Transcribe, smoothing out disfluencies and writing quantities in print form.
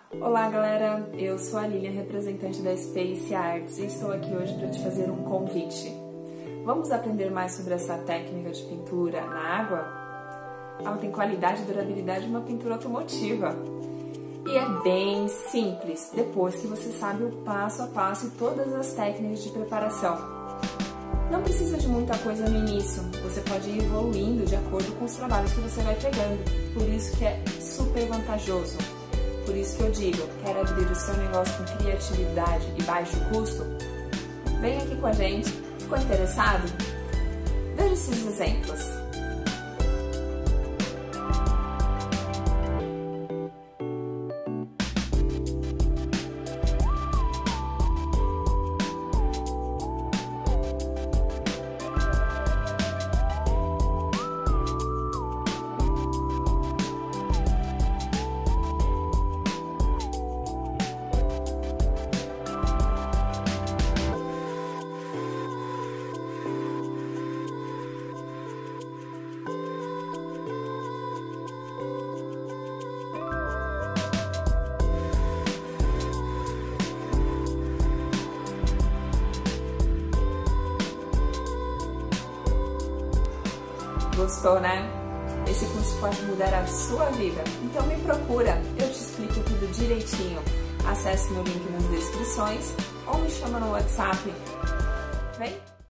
Olá galera, eu sou a Lilian, representante da Space Arts e estou aqui hoje para te fazer um convite. Vamos aprender mais sobre essa técnica de pintura na água? Ela tem qualidade e durabilidade de uma pintura automotiva. E é bem simples, depois que você sabe o passo a passo e todas as técnicas de preparação. Não precisa de muita coisa no início, você pode ir evoluindo de acordo com os trabalhos que você vai pegando, por isso que é super vantajoso. Por isso que eu digo, quer abrir o seu negócio com criatividade e baixo custo? Vem aqui com a gente. Ficou interessado? Veja esses exemplos. Gostou, né? Esse curso pode mudar a sua vida. Então me procura, eu te explico tudo direitinho. Acesse meu link nas descrições ou me chama no WhatsApp. Vem!